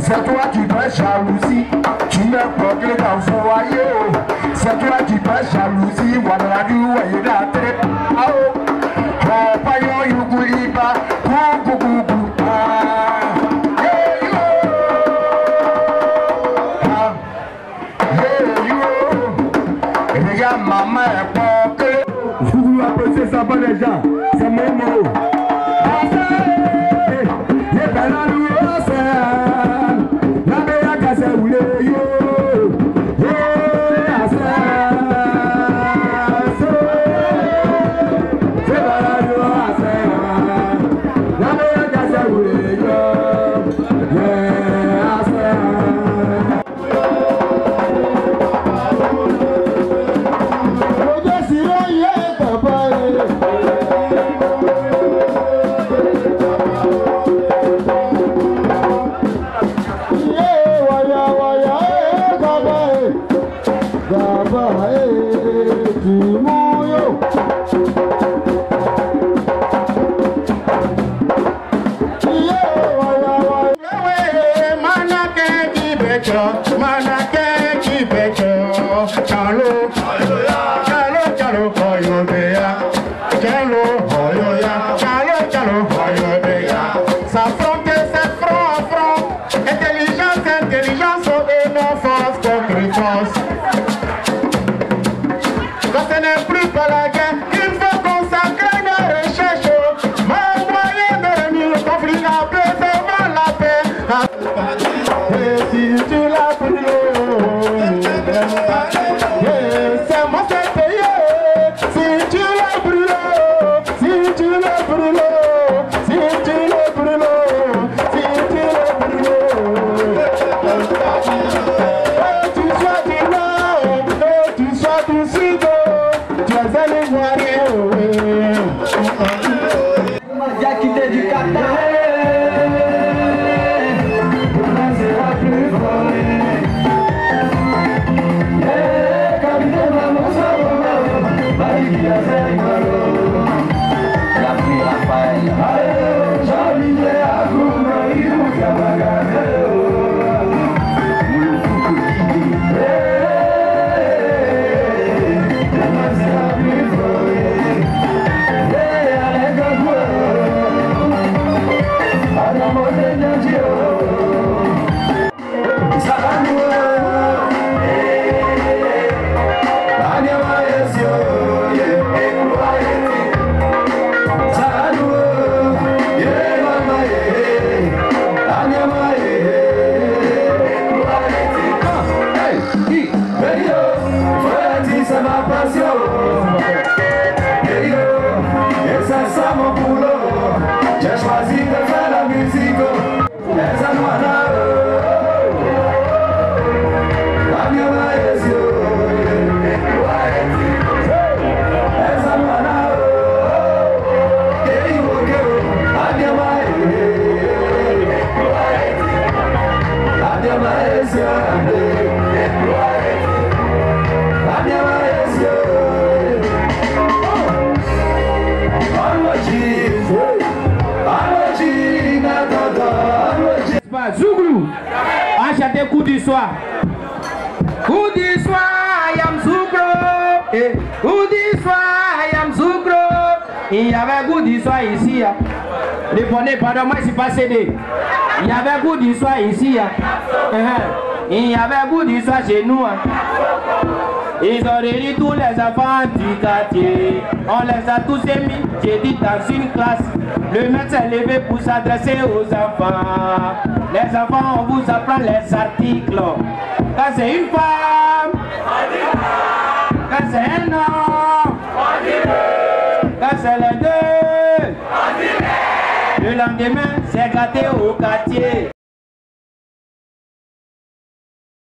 C'est toi qui fais jalousie, tu me bloques dans son foyer. C'est toi qui fais jalousie, voilà du voyer la tête. Oh, payon yuguliba, coucou. Regarde maman est bloquée. Vous voulez apprécier ça, pas les gens, c'est mon mot. Zouglou, enchanté coup du soir. Coup du soir, yam Zouglo. Coup du soir, yam Zouglo. Il y avait coup du soir ici. Répondez, pardon, moi je suis pas cédé. Il y avait coup du soir ici. Il y avait coup du soir chez nous. Ils ont réuni tous les enfants du quartier. On les a tous émis, j'ai dit dans une classe. Le maître s'est levé pour s'adresser aux enfants. Les enfants, on vous apprend les articles. Quand c'est une femme, quand c'est un homme, quand c'est les deux, le lendemain, c'est gâté au quartier.